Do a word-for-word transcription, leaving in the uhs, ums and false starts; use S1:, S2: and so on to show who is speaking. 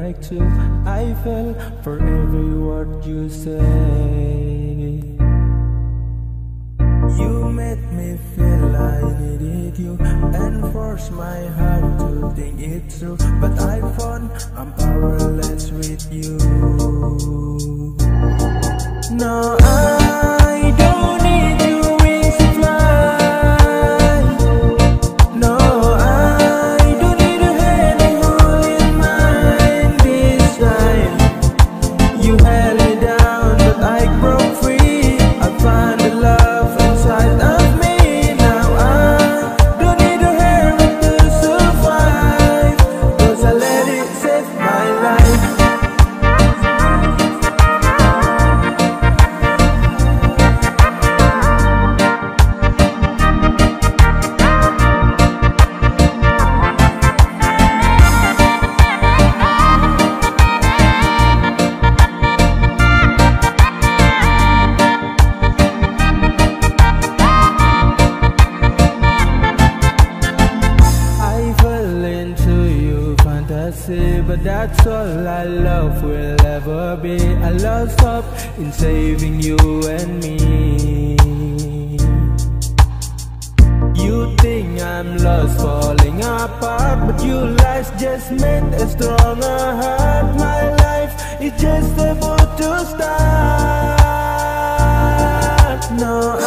S1: like to. I fell for every word you say. You made me feel I needed you and forced my heart to think it through. But I found I'm powerless with you. No, I don't need your wings to fly. No, I don't need a hand to hold in mine this time. You held me down, but I broke free. I found the love inside of me. Now I don't need a hermit to survive, 'cause I let it save my life. But that's all our love will ever be. I lost hope in saving you and me. You think I'm lost, falling apart, but you lies just made a stronger heart. My life is just about to start. No,